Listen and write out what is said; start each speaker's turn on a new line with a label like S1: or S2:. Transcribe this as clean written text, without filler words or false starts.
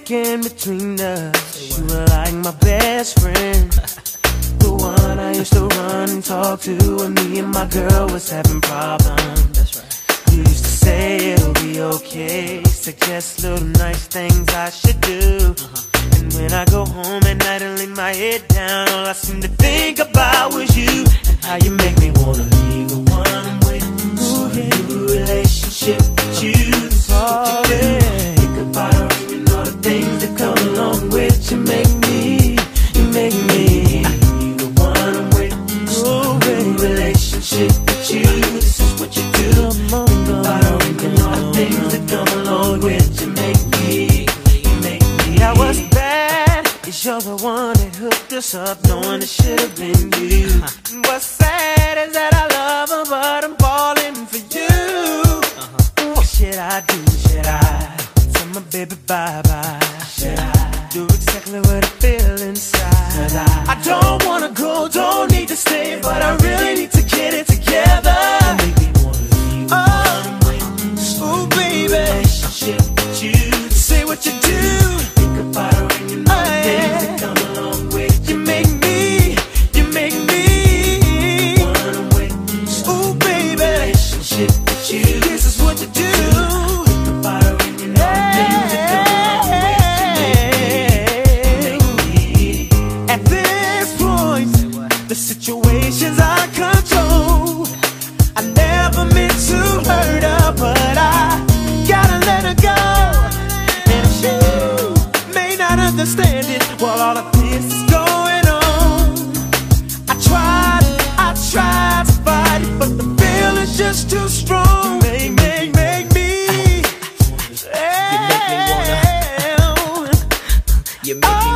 S1: thinking between us, you were like my best friend. The one I used to run and talk to when me and my girl was having problems. That's right. You used to say it'll be okay, suggest little nice things I should do. And when I go home at night and lay my head down, all I seem to think about was you. And how you make me wanna leave the one I'm with. So a new relationship with you. This is what you do. Think about her and all the things that come along with you. You make me the one I'm with. So a new relationship with you. This is what you do. Think about her and all the things that come along with you. I was bad, 'cause you're the one that hooked us up, knowing it should have been you. What's sad is that I love her, but I'm falling for you. What should I do? Should I tell my baby bye-bye? Should I do exactly what I feel inside? 'Cause I don't wanna go, don't need to stay, but I really need to get it together. Make me wanna leave oh baby, relationship with you. Say what you do. About her and you know the things that come along with you. You make me one with. Ooh baby, relationship with you. This is what you do. Think about her and you know the things that come along with you. You make me. At this point, the situation's out of control. I never meant to hurt her, but I gotta let her go. And she understand it while all of this is going on. I tried to fight it, but the feeling's just too strong. Make me. You make me